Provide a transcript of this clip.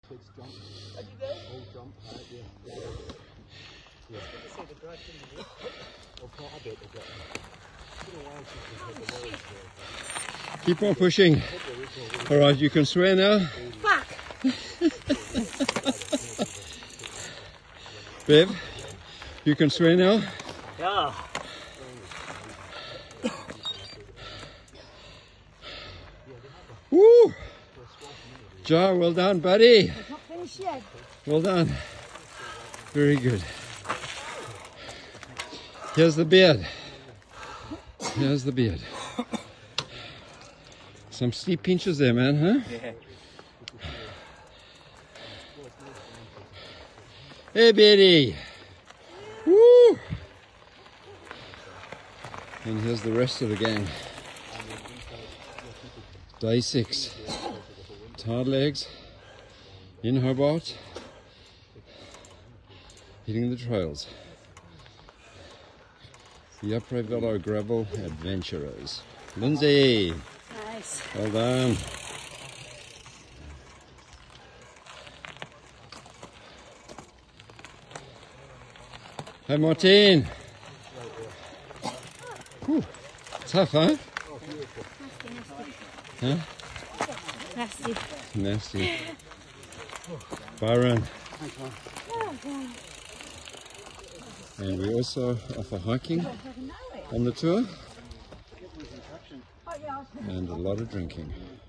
Kids jump. All jump, yeah. Keep on pushing. All right, you can swear now. Fuck. Bev, you can swear now. Yeah. Woo! Jar, well done, buddy. It's not finished yet. Well done. Very good. Here's the beard. Here's the beard. Some steep pinches there, man, huh? Yeah. Hey, Betty. Woo! And here's the rest of the gang. Day 6. Tired legs. In Hobart. Hitting the trails. The Upper Velo Gravel Adventurers. Lindsay. Nice. Well done. Hey, Martin. Whew. Tough, huh? Huh? Nasty. Nasty. Byron. And we also offer hiking on the tour and a lot of drinking.